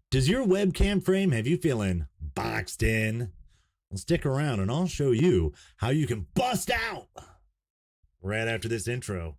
Does your webcam frame have you feeling boxed in? Well, stick around and I'll show you how you can bust out right after this intro.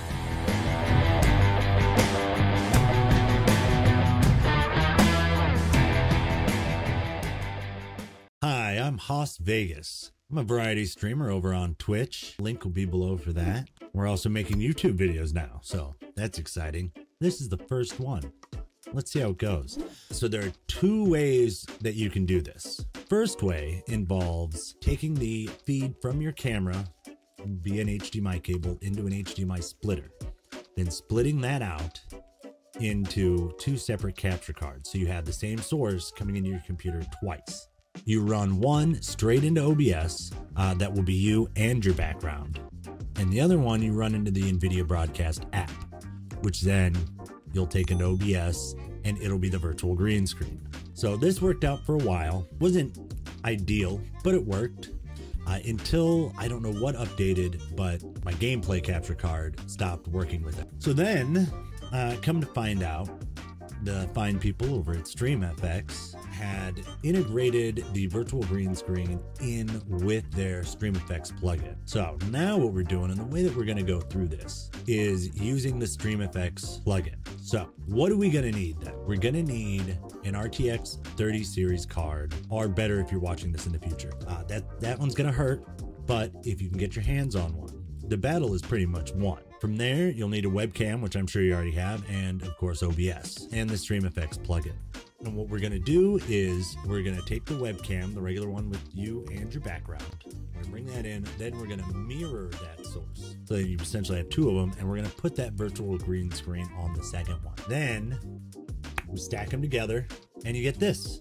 Hi, I'm Hoss Vegas. I'm a variety streamer over on Twitch. Link will be below for that. We're also making YouTube videos now, so that's exciting. This is the first one. Let's see how it goes. So there are two ways that you can do this. First way involves taking the feed from your camera via an HDMI cable into an HDMI splitter, then splitting that out into two separate capture cards. So you have the same source coming into your computer twice. You run one straight into OBS, that will be you and your background. And the other one you run into the NVIDIA Broadcast app, which then you'll take into OBS and it'll be the virtual green screen. So this worked out for a while. Wasn't ideal, but it worked until I don't know what updated, but my gameplay capture card stopped working with it. So then come to find out, the fine people over at StreamFX had integrated the virtual green screen in with their StreamFX plugin. So now what we're doing, and the way that we're going to go through this, is using the StreamFX plugin. So what are we going to need then? We're going to need an RTX 30 series card, or better if you're watching this in the future. That one's going to hurt, but if you can get your hands on one, the battle is pretty much won. From there, you'll need a webcam, which I'm sure you already have, and of course OBS and the StreamFX plugin. And what we're going to do is we're going to take the webcam, the regular one with you and your background. We're going to bring that in, then we're going to mirror that source. So you essentially have two of them, and we're going to put that virtual green screen on the second one. Then we stack them together and you get this.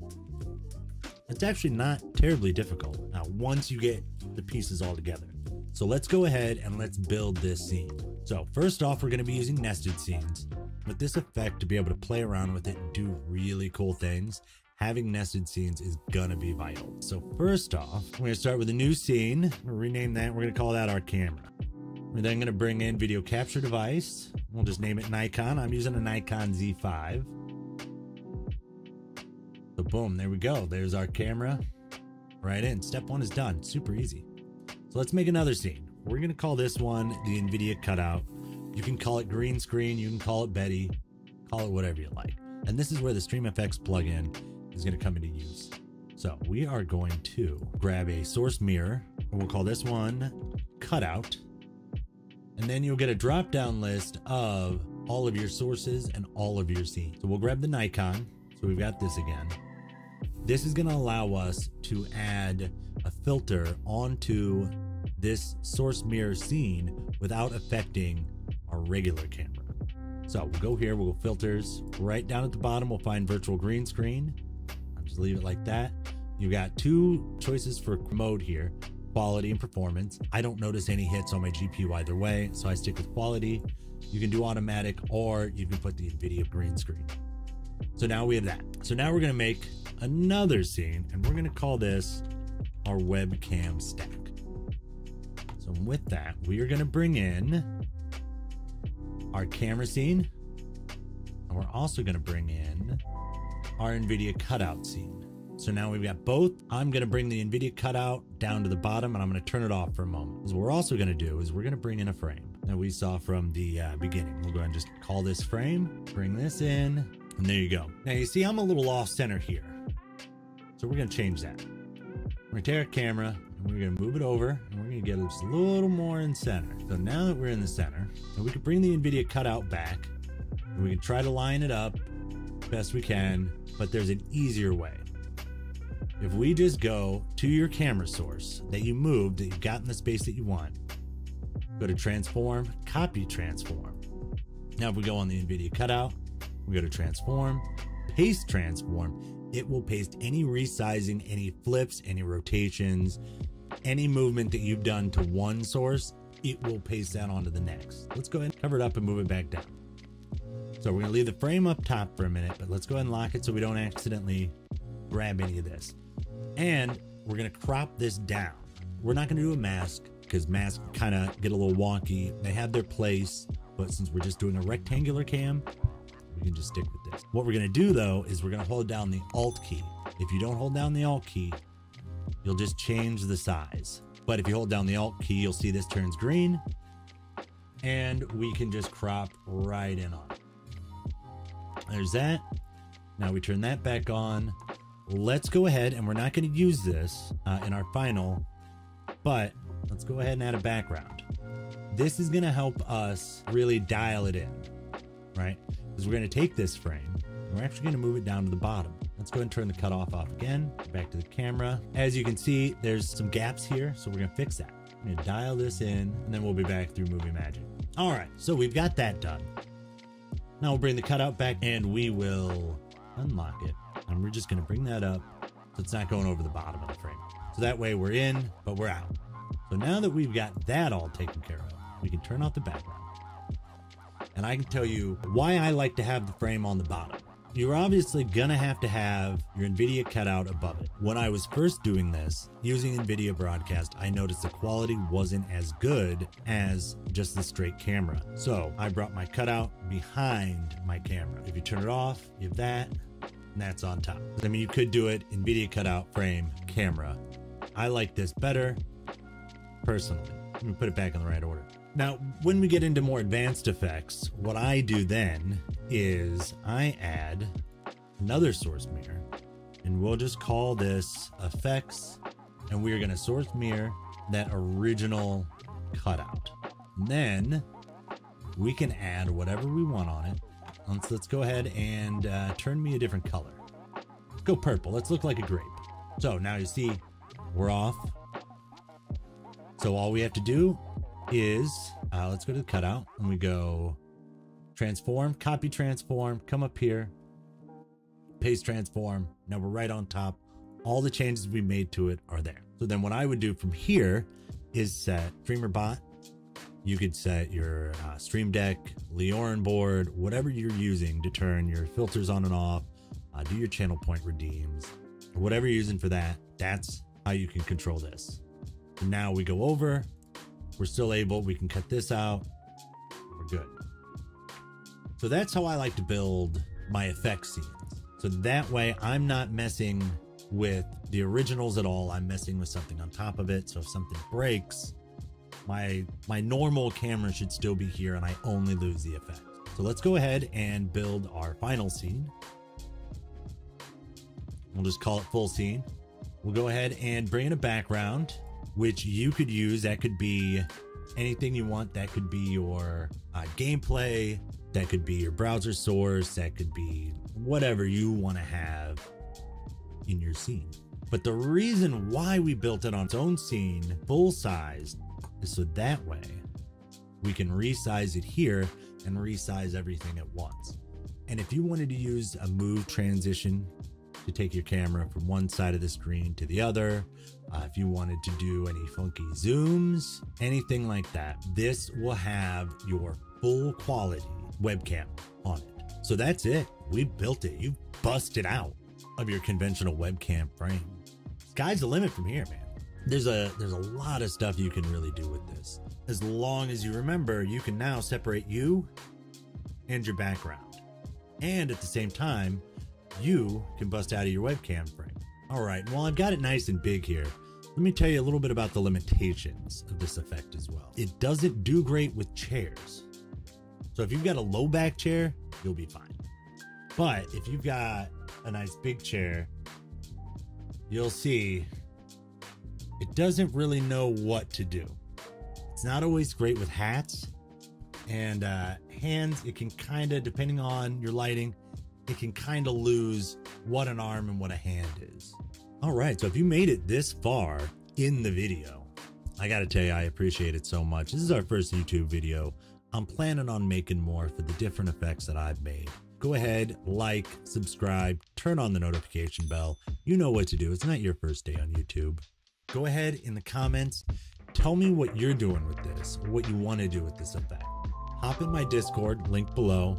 It's actually not terribly difficult now once you get the pieces all together. So let's go ahead and let's build this scene. So first off, we're going to be using nested scenes. With this effect, to be able to play around with it and do really cool things, having nested scenes is going to be vital. So first off, we're going to start with a new scene. We'll rename that. We're going to call that our camera. We're then going to bring in video capture device. We'll just name it Nikon. I'm using a Nikon Z5. So boom, there we go. There's our camera right in. Step one is done. Super easy. So let's make another scene. We're going to call this one the NVIDIA cutout. You can call it green screen. You can call it Betty. Call it whatever you like. And this is where the StreamFX plugin is going to come into use. So we are going to grab a source mirror, and we'll call this one cutout. And then you'll get a drop-down list of all of your sources and all of your scenes. So we'll grab the Nikon. So we've got this again. This is going to allow us to add a filter onto this source mirror scene without affecting our regular camera. So we'll go here, we'll go filters, right down at the bottom we'll find virtual green screen. I'll just leave it like that. You've got two choices for mode here, quality and performance. I don't notice any hits on my GPU either way, so I stick with quality. You can do automatic, or you can put the NVIDIA green screen. So now we have that. So now we're going to make another scene, and we're going to call this our webcam stack. So with that, we are going to bring in our camera scene, and we're also going to bring in our NVIDIA cutout scene. So now we've got both. I'm going to bring the NVIDIA cutout down to the bottom, and I'm going to turn it off for a moment. Because what we're also going to do is we're going to bring in a frame that we saw from the beginning. We'll go ahead and just call this frame, bring this in, and there you go. Now you see I'm a little off center here, so we're going to change that. We're going to take our camera and we're going to move it over, and we're going to get just a little more in center. So now that we're in the center, we can bring the NVIDIA cutout back, and we can try to line it up best we can, but there's an easier way. If we just go to your camera source that you moved, that you've got in the space that you want, go to transform, copy transform. Now if we go on the NVIDIA cutout, we go to transform, paste transform, it will paste any resizing, any flips, any rotations, any movement that you've done to one source, it will paste that onto the next. Let's go ahead and cover it up and move it back down. So we're going to leave the frame up top for a minute, but let's go ahead and lock it so we don't accidentally grab any of this. And we're going to crop this down. We're not going to do a mask because masks kind of get a little wonky. They have their place, but since we're just doing a rectangular cam, we can just stick with settings. What we're gonna do though, is we're gonna hold down the Alt key. If you don't hold down the Alt key, you'll just change the size. But if you hold down the Alt key, you'll see this turns green, and we can just crop right in on it. There's that. Now we turn that back on. Let's go ahead, and we're not going to use this in our final, but let's go ahead and add a background. This is going to help us really dial it in, right? Because we're going to take this frame, and we're actually going to move it down to the bottom. Let's go ahead and turn the cutoff off again. Back to the camera. As you can see, there's some gaps here, so we're going to fix that. I'm going to dial this in, and then we'll be back through Movie Magic. All right, so we've got that done. Now we'll bring the cutout back, and we will unlock it. And we're just going to bring that up so it's not going over the bottom of the frame. So that way we're in, but we're out. So now that we've got that all taken care of, we can turn off the background. And I can tell you why I like to have the frame on the bottom. You're obviously going to have your NVIDIA cutout above it. When I was first doing this, using NVIDIA Broadcast, I noticed the quality wasn't as good as just the straight camera. So I brought my cutout behind my camera. If you turn it off, you have that, and that's on top. I mean, you could do it NVIDIA cutout, frame, camera. I like this better, personally. Let me put it back in the right order. Now, when we get into more advanced effects, what I do then is I add another source mirror, and we'll just call this effects, and we're going to source mirror that original cutout. And then we can add whatever we want on it. Let's go ahead and turn me a different color. Let's go purple. Let's look like a grape. So now you see we're off. So all we have to do is let's go to the cutout, and we go transform, copy transform, come up here, paste transform. Now we're right on top. All the changes we made to it are there. So then what I would do from here is set streamer bot. You could set your stream deck, Leorin board, whatever you're using to turn your filters on and off, do your channel point redeems, whatever you're using for that. That's how you can control this. And now we go over, we're still able, we can cut this out, we're good. So that's how I like to build my effects scenes. So that way I'm not messing with the originals at all. I'm messing with something on top of it. So if something breaks, my normal camera should still be here, and I only lose the effect. So let's go ahead and build our final scene. We'll just call it full scene. We'll go ahead and bring in a background, which you could use. That could be anything you want. That could be your gameplay. That could be your browser source. That could be whatever you want to have in your scene. But the reason why we built it on its own scene, full size, is so that way we can resize it here and resize everything at once. And if you wanted to use a move transition to take your camera from one side of the screen to the other, if you wanted to do any funky zooms, anything like that, this will have your full quality webcam on it. So that's it. We built it. You busted out of your conventional webcam frame. Sky's the limit from here, man. There's a lot of stuff you can really do with this. As long as you remember, you can now separate you and your background. And at the same time, you can bust out of your webcam frame. All right, well, I've got it nice and big here. Let me tell you a little bit about the limitations of this effect as well. It doesn't do great with chairs. So if you've got a low back chair, you'll be fine. But if you've got a nice big chair, you'll see it doesn't really know what to do. It's not always great with hats and hands. It can kind of, depending on your lighting, it can kind of lose what an arm and what a hand is. All right, so if you made it this far in the video, I gotta tell you, I appreciate it so much. This is our first YouTube video. I'm planning on making more for the different effects that I've made. Go ahead, like, subscribe, turn on the notification bell. You know what to do. It's not your first day on YouTube. Go ahead in the comments, tell me what you're doing with this, or what you want to do with this effect. Hop in my Discord, link below.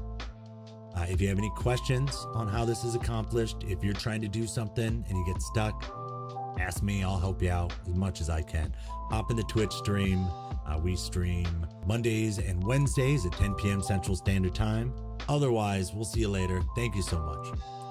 If you have any questions on how this is accomplished, if you're trying to do something and you get stuck, ask me. I'll help you out as much as I can. Hop in the Twitch stream. We stream Mondays and Wednesdays at 10 p.m. Central Standard Time. Otherwise, we'll see you later. Thank you so much.